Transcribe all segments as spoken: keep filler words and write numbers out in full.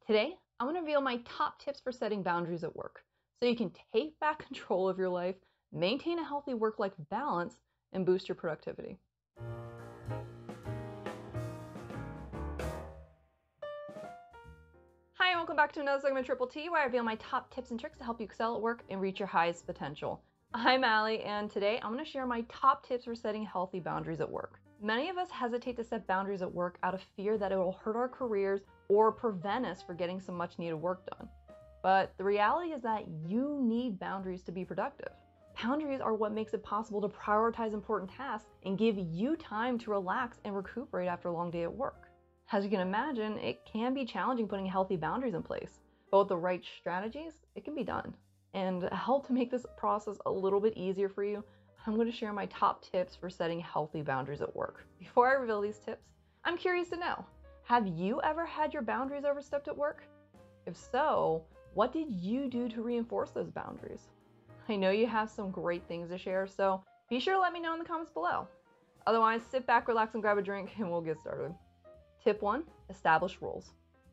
Today, I'm going to reveal my top tips for setting boundaries at work so you can take back control of your life, maintain a healthy work-life balance, and boost your productivity. Hi, and welcome back to another segment of Triple T, where I reveal my top tips and tricks to help you excel at work and reach your highest potential. I'm Allie, and today I'm going to share my top tips for setting healthy boundaries at work. Many of us hesitate to set boundaries at work out of fear that it will hurt our careers or prevent us from getting some much needed work done. But the reality is that you need boundaries to be productive. Boundaries are what makes it possible to prioritize important tasks and give you time to relax and recuperate after a long day at work. As you can imagine, it can be challenging putting healthy boundaries in place, but with the right strategies, it can be done. And to help to make this process a little bit easier for you, I'm going to share my top tips for setting healthy boundaries at work. Before I reveal these tips, I'm curious to know, have you ever had your boundaries overstepped at work? If so, what did you do to reinforce those boundaries? I know you have some great things to share, so be sure to let me know in the comments below. Otherwise, sit back, relax, and grab a drink, and we'll get started. Tip one, establish rules.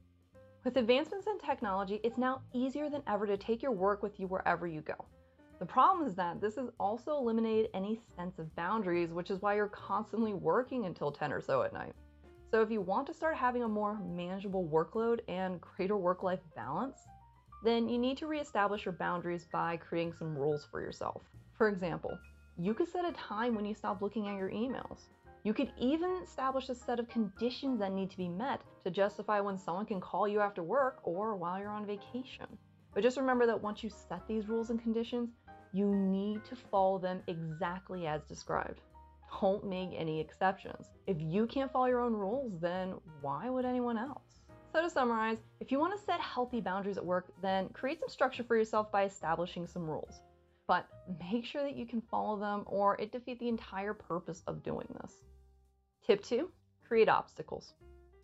With advancements in technology, it's now easier than ever to take your work with you wherever you go. The problem is that this has also eliminated any sense of boundaries, which is why you're constantly working until ten or so at night. So if you want to start having a more manageable workload and greater work-life balance, then you need to reestablish your boundaries by creating some rules for yourself. For example, you could set a time when you stop looking at your emails. You could even establish a set of conditions that need to be met to justify when someone can call you after work or while you're on vacation. But just remember that once you set these rules and conditions, you need to follow them exactly as described. Don't make any exceptions. If you can't follow your own rules, then why would anyone else? So to summarize, if you want to set healthy boundaries at work, then create some structure for yourself by establishing some rules. But make sure that you can follow them or it defeats the entire purpose of doing this. Tip two, create obstacles.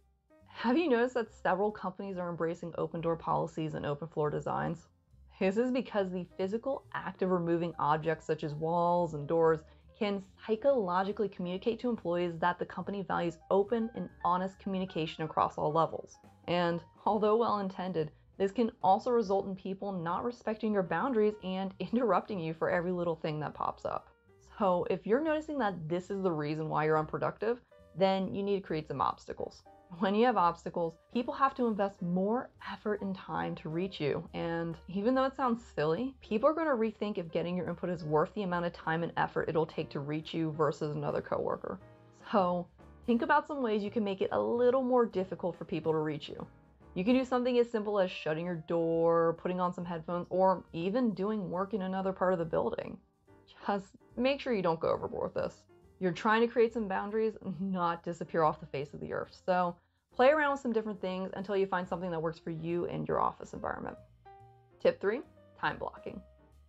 Have you noticed that several companies are embracing open door policies and open floor designs? This is because the physical act of removing objects such as walls and doors can psychologically communicate to employees that the company values open and honest communication across all levels. And although well-intended, this can also result in people not respecting your boundaries and interrupting you for every little thing that pops up. So if you're noticing that this is the reason why you're unproductive, then you need to create some obstacles. When you have obstacles, people have to invest more effort and time to reach you. And even though it sounds silly, people are going to rethink if getting your input is worth the amount of time and effort it'll take to reach you versus another coworker. So think about some ways you can make it a little more difficult for people to reach you. You can do something as simple as shutting your door, putting on some headphones, or even doing work in another part of the building. Just make sure you don't go overboard with this. You're trying to create some boundaries, not disappear off the face of the earth. So play around with some different things until you find something that works for you and your office environment. Tip three, time blocking.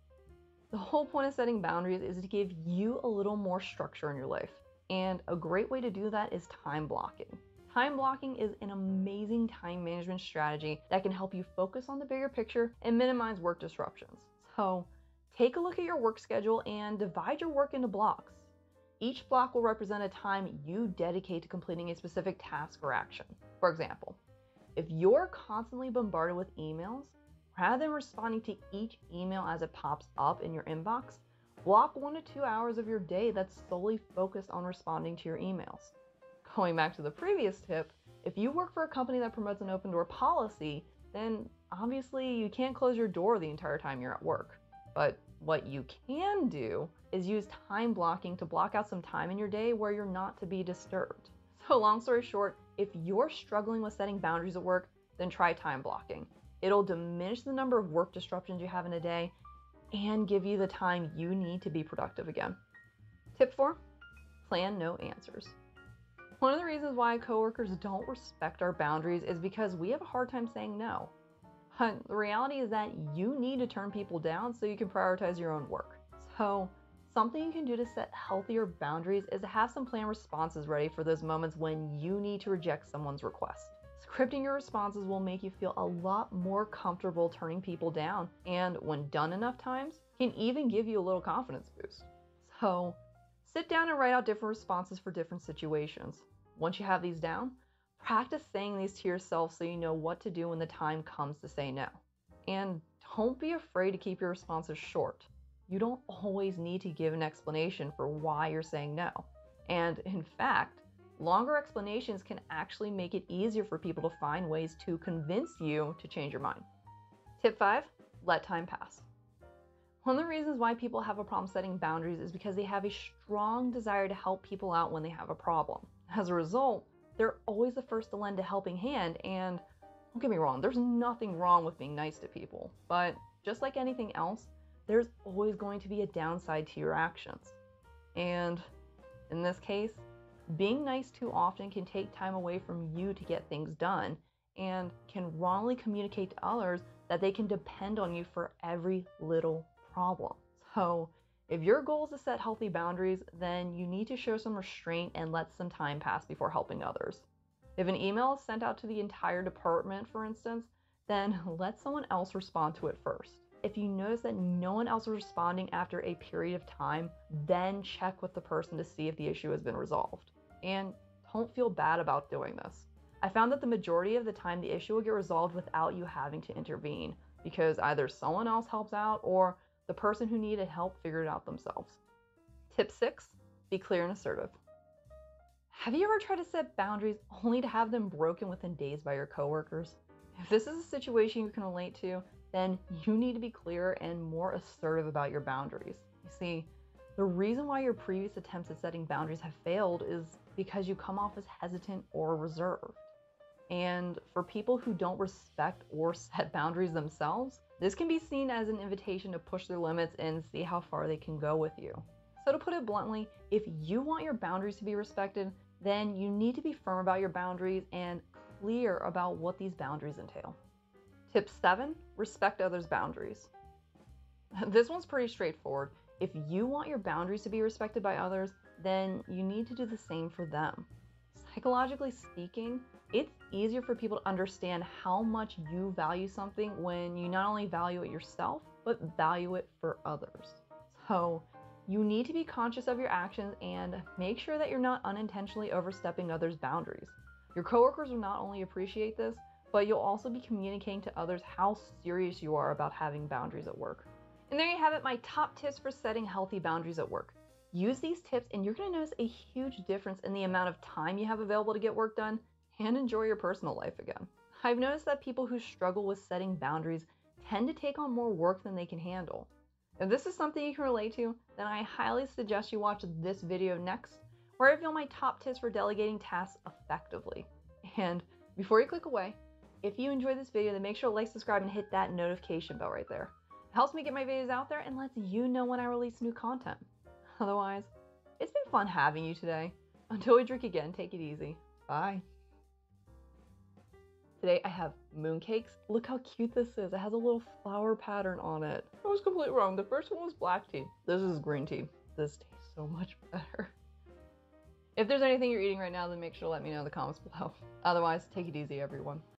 The whole point of setting boundaries is to give you a little more structure in your life. And a great way to do that is time blocking. Time blocking is an amazing time management strategy that can help you focus on the bigger picture and minimize work disruptions. So take a look at your work schedule and divide your work into blocks. Each block will represent a time you dedicate to completing a specific task or action. For example, if you're constantly bombarded with emails, rather than responding to each email as it pops up in your inbox, block one to two hours of your day that's solely focused on responding to your emails. Going back to the previous tip, if you work for a company that promotes an open door policy, then obviously you can't close your door the entire time you're at work. But what you can do is use time blocking to block out some time in your day where you're not to be disturbed. So long story short, if you're struggling with setting boundaries at work, then try time blocking. It'll diminish the number of work disruptions you have in a day and give you the time you need to be productive again. Tip four, plan no answers. One of the reasons why coworkers don't respect our boundaries is because we have a hard time saying no. But the reality is that you need to turn people down so you can prioritize your own work. So something you can do to set healthier boundaries is to have some planned responses ready for those moments when you need to reject someone's request. Scripting your responses will make you feel a lot more comfortable turning people down, and when done enough times, can even give you a little confidence boost. So sit down and write out different responses for different situations. Once you have these down, Practice saying these to yourself so you know what to do when the time comes to say no. And don't be afraid to keep your responses short. You don't always need to give an explanation for why you're saying no. And in fact, longer explanations can actually make it easier for people to find ways to convince you to change your mind. Tip five, let time pass. One of the reasons why people have a problem setting boundaries is because they have a strong desire to help people out when they have a problem. As a result, they're always the first to lend a helping hand, and don't get me wrong, there's nothing wrong with being nice to people, but just like anything else, there's always going to be a downside to your actions. And in this case, being nice too often can take time away from you to get things done and can wrongly communicate to others that they can depend on you for every little problem. So if your goal is to set healthy boundaries, then you need to show some restraint and let some time pass before helping others. If an email is sent out to the entire department, for instance, then let someone else respond to it first. If you notice that no one else is responding after a period of time, then check with the person to see if the issue has been resolved. And don't feel bad about doing this. I found that the majority of the time the issue will get resolved without you having to intervene, because either someone else helps out or the person who needed help figured it out themselves. Tip six, be clear and assertive. Have you ever tried to set boundaries only to have them broken within days by your coworkers? If this is a situation you can relate to, then you need to be clearer and more assertive about your boundaries. You see, the reason why your previous attempts at setting boundaries have failed is because you come off as hesitant or reserved. And for people who don't respect or set boundaries themselves, this can be seen as an invitation to push their limits and see how far they can go with you. So to put it bluntly, if you want your boundaries to be respected, then you need to be firm about your boundaries and clear about what these boundaries entail. Tip seven, respect others' boundaries. This one's pretty straightforward. If you want your boundaries to be respected by others, then you need to do the same for them. Psychologically speaking, it's easier for people to understand how much you value something when you not only value it yourself, but value it for others. So you need to be conscious of your actions and make sure that you're not unintentionally overstepping others' boundaries. Your coworkers will not only appreciate this, but you'll also be communicating to others how serious you are about having boundaries at work. And there you have it, my top tips for setting healthy boundaries at work. Use these tips and you're going to notice a huge difference in the amount of time you have available to get work done and enjoy your personal life again. I've noticed that people who struggle with setting boundaries tend to take on more work than they can handle. If this is something you can relate to, then I highly suggest you watch this video next, where I reveal my top tips for delegating tasks effectively. And before you click away, if you enjoyed this video, then make sure to like, subscribe, and hit that notification bell right there. It helps me get my videos out there and lets you know when I release new content. Otherwise, it's been fun having you today. Until we drink again, take it easy. Bye. Today I have mooncakes. Look how cute this is. It has a little flower pattern on it. I was completely wrong. The first one was black tea. This is green tea. This tastes so much better. If there's anything you're eating right now, then make sure to let me know in the comments below. Otherwise, take it easy, everyone.